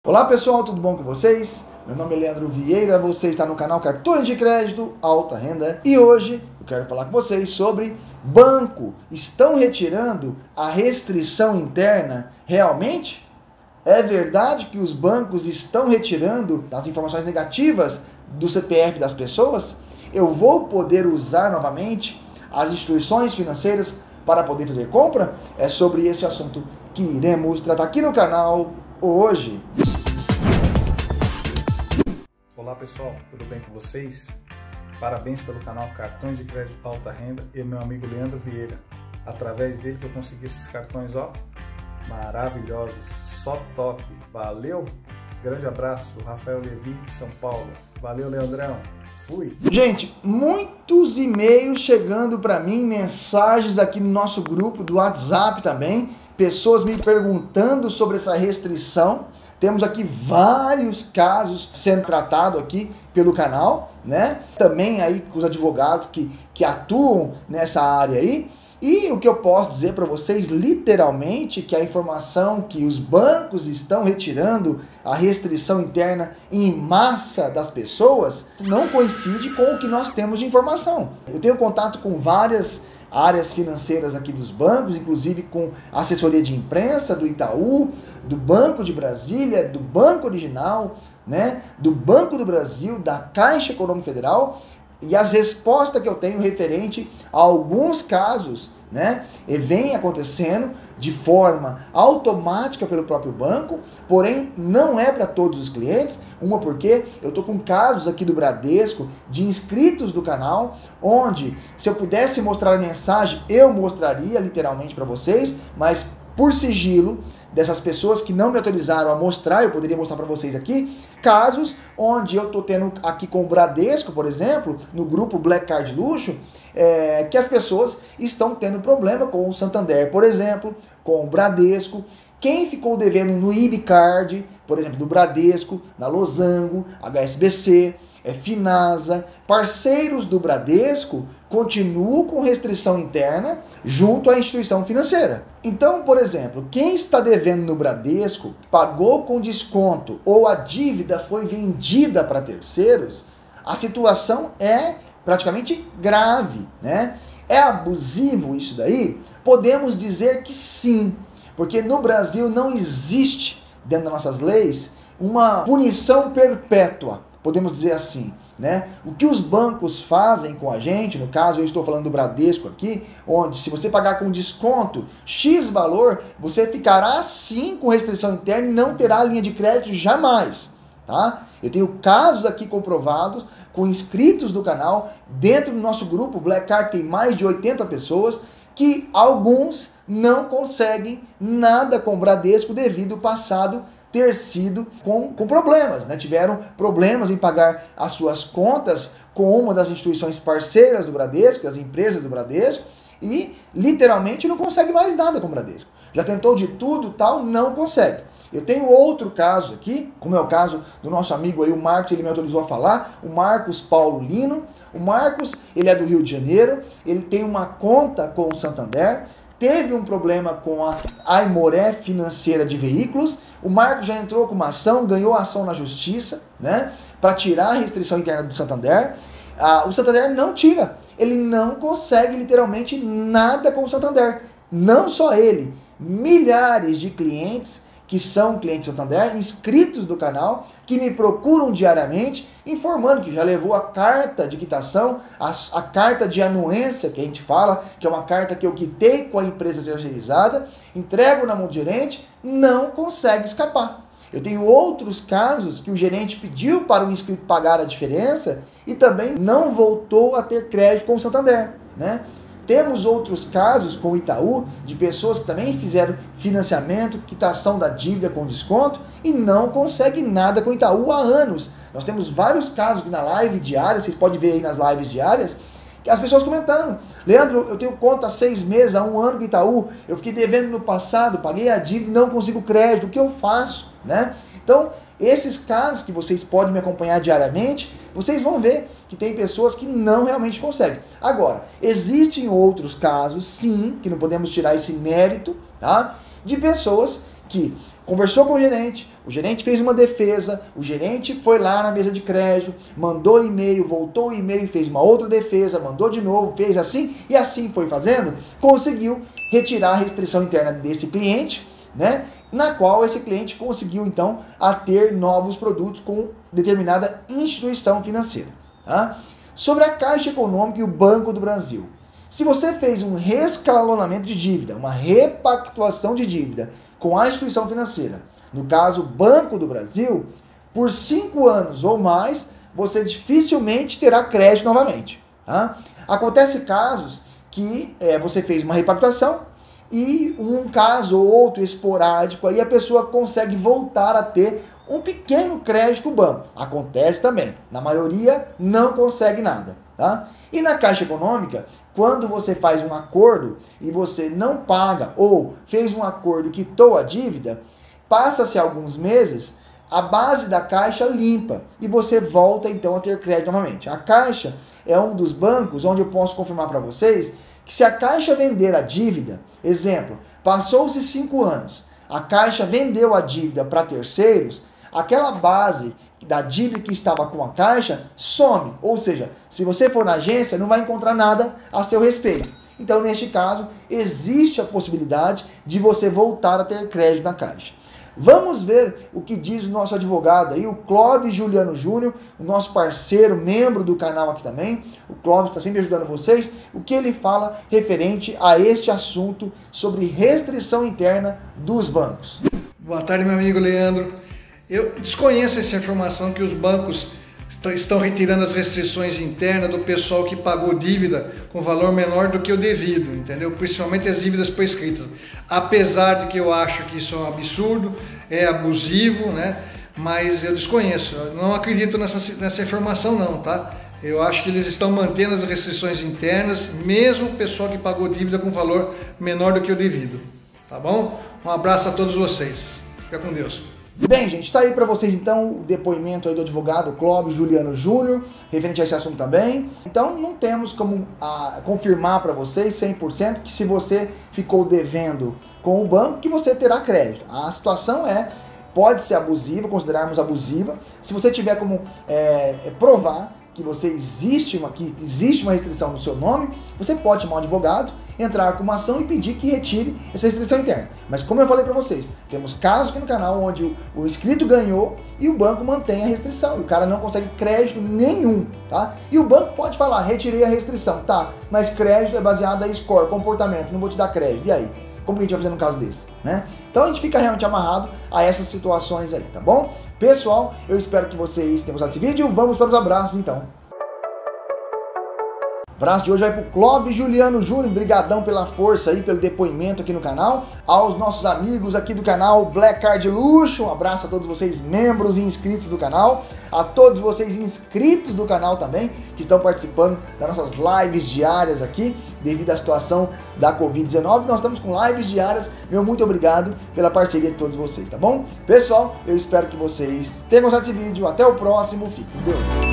Olá pessoal, tudo bom com vocês? Meu nome é Leandro Vieira, você está no canal Cartões de Crédito Alta Renda e hoje eu quero falar com vocês sobre banco. Estão retirando a restrição interna realmente? É verdade que os bancos estão retirando as informações negativas do CPF das pessoas? Eu vou poder usar novamente as instituições financeiras para poder fazer compra? É sobre este assunto que iremos tratar aqui no canal hoje. Olá pessoal, tudo bem com vocês? Parabéns pelo canal Cartões de Crédito Alta Renda e meu amigo Leandro Vieira. Através dele que eu consegui esses cartões, ó, maravilhosos, só top. Valeu! Grande abraço do Rafael Levi de São Paulo. Valeu, Leandrão. Fui! Gente, muitos e-mails chegando para mim, mensagens aqui no nosso grupo do WhatsApp também, pessoas me perguntando sobre essa restrição. Temos aqui vários casos sendo tratados aqui pelo canal, né? Também aí com os advogados que atuam nessa área aí. E o que eu posso dizer para vocês, literalmente, que a informação que os bancos estão retirando a restrição interna em massa das pessoas não coincide com o que nós temos de informação. Eu tenho contato com várias áreas financeiras aqui dos bancos, inclusive com assessoria de imprensa do Itaú, do Banco de Brasília, do Banco Original, né, do Banco do Brasil, da Caixa Econômica Federal, e as respostas que eu tenho referente a alguns casos, né, vem acontecendo de forma automática pelo próprio banco, porém não é para todos os clientes, porque eu estou com casos aqui do Bradesco, de inscritos do canal, onde se eu pudesse mostrar a mensagem, eu mostraria literalmente para vocês, mas por sigilo dessas pessoas que não me autorizaram a mostrar, eu poderia mostrar para vocês aqui, casos onde eu estou tendo aqui com o Bradesco, por exemplo, no grupo Black Card Luxo, que as pessoas estão tendo problema com o Santander, por exemplo, com o Bradesco. Quem ficou devendo no IBCard, por exemplo, do Bradesco, na Losango, HSBC, Finasa, parceiros do Bradesco, continuam com restrição interna junto à instituição financeira. Então, por exemplo, quem está devendo no Bradesco, pagou com desconto ou a dívida foi vendida para terceiros, a situação é praticamente grave, né? É abusivo isso daí? Podemos dizer que sim, porque no Brasil não existe, dentro das nossas leis, uma punição perpétua, podemos dizer assim, né? O que os bancos fazem com a gente, no caso eu estou falando do Bradesco aqui, onde se você pagar com desconto X valor, você ficará sim com restrição interna e não terá linha de crédito jamais, tá? Eu tenho casos aqui comprovados com inscritos do canal, dentro do nosso grupo Black Card tem mais de 80 pessoas, que alguns não conseguem nada com o Bradesco devido ao passado ter sido com problemas, né? Tiveram problemas em pagar as suas contas com uma das instituições parceiras do Bradesco, as empresas do Bradesco, e literalmente não consegue mais nada com o Bradesco. Já tentou de tudo, tal, não consegue. Eu tenho outro caso aqui, como é o caso do nosso amigo aí, o Marcos, ele me autorizou a falar, o Marcos Paulo Lino. O Marcos, ele é do Rio de Janeiro, ele tem uma conta com o Santander, teve um problema com a Aimoré Financeira de Veículos. O Marcos já entrou com uma ação, ganhou a ação na justiça, né, para tirar a restrição interna do Santander. O Santander não tira, ele não consegue literalmente nada com o Santander. Não só ele, milhares de clientes que são clientes Santander, inscritos do canal, que me procuram diariamente, informando que já levou a carta de quitação, a carta de anuência, que a gente fala, que é uma carta que eu quitei com a empresa terceirizada, entrego na mão do gerente, não consegue escapar. Eu tenho outros casos que o gerente pediu para o inscrito pagar a diferença e também não voltou a ter crédito com o Santander, né? Temos outros casos com o Itaú, de pessoas que também fizeram financiamento, quitação da dívida com desconto e não conseguem nada com o Itaú há anos. Nós temos vários casos aqui na live diária, vocês podem ver aí nas lives diárias, que as pessoas comentando: Leandro, eu tenho conta há 6 meses, há 1 ano com o Itaú, eu fiquei devendo no passado, paguei a dívida e não consigo crédito, o que eu faço, né? Então, esses casos que vocês podem me acompanhar diariamente, vocês vão ver que tem pessoas que não realmente conseguem. Agora, existem outros casos, sim, que não podemos tirar esse mérito, tá? De pessoas que conversou com o gerente, O gerente fez uma defesa, o gerente foi lá na mesa de crédito, mandou e-mail, voltou o e-mail, fez uma outra defesa, mandou de novo, fez assim, e assim foi fazendo, conseguiu retirar a restrição interna desse cliente, né? Na qual esse cliente conseguiu, então, a ter novos produtos com determinada instituição financeira. Tá? Sobre a Caixa Econômica e o Banco do Brasil. Se você fez um rescalonamento de dívida, uma repactuação de dívida com a instituição financeira, no caso o Banco do Brasil, por 5 anos ou mais, você dificilmente terá crédito novamente. Tá? Acontece casos que você fez uma repactuação e um caso ou outro esporádico, aí a pessoa consegue voltar a ter um pequeno crédito com o banco. Acontece também. Na maioria, não consegue nada. Tá? E na Caixa Econômica, quando você faz um acordo e você não paga ou fez um acordo e quitou a dívida, passa-se alguns meses, a base da Caixa limpa e você volta então a ter crédito novamente. A Caixa é um dos bancos onde eu posso confirmar para vocês que se a Caixa vender a dívida, exemplo, passou-se 5 anos, a Caixa vendeu a dívida para terceiros, aquela base da dívida que estava com a Caixa some. Ou seja, se você for na agência, não vai encontrar nada a seu respeito. Então, neste caso, existe a possibilidade de você voltar a ter crédito na Caixa. Vamos ver o que diz o nosso advogado aí, o Clóvis Juliano Júnior, o nosso parceiro, membro do canal aqui também. O Clóvis está sempre ajudando vocês. O que ele fala referente a este assunto sobre restrição interna dos bancos. Boa tarde, meu amigo Leandro. Eu desconheço essa informação que os bancos estão retirando as restrições internas do pessoal que pagou dívida com valor menor do que o devido, entendeu? Principalmente as dívidas prescritas. Apesar de que eu acho que isso é um absurdo, é abusivo, né? Mas eu desconheço, eu não acredito nessa informação não, tá? Eu acho que eles estão mantendo as restrições internas, mesmo o pessoal que pagou dívida com valor menor do que o devido, tá bom? Um abraço a todos vocês, fica com Deus. Bem, gente, tá aí para vocês então o depoimento aí do advogado Clóvis Juliano Júnior, referente a esse assunto também. Então não temos como confirmar para vocês 100% que se você ficou devendo com o banco, que você terá crédito. A situação pode ser abusiva, considerarmos abusiva, se você tiver como provar que existe uma restrição no seu nome, você pode chamar um advogado, entrar com uma ação e pedir que retire essa restrição interna. Mas como eu falei para vocês, temos casos aqui no canal onde o inscrito ganhou e o banco mantém a restrição, e o cara não consegue crédito nenhum, tá? E o banco pode falar, retirei a restrição, tá, mas crédito é baseado em score, comportamento, não vou te dar crédito, e aí? Como que a gente vai fazer num caso desse, né? Então a gente fica realmente amarrado a essas situações aí, tá bom? Pessoal, eu espero que vocês tenham gostado desse vídeo. Vamos para os abraços, então. O abraço de hoje vai para o Clóvis Juliano Júnior, brigadão pela força aí, pelo depoimento aqui no canal. Aos nossos amigos aqui do canal Black Card Luxo, um abraço a todos vocês, membros e inscritos do canal. A todos vocês inscritos do canal também, que estão participando das nossas lives diárias aqui, devido à situação da Covid-19. Nós estamos com lives diárias. Meu muito obrigado pela parceria de todos vocês, tá bom? Pessoal, eu espero que vocês tenham gostado desse vídeo. Até o próximo. Fique com Deus.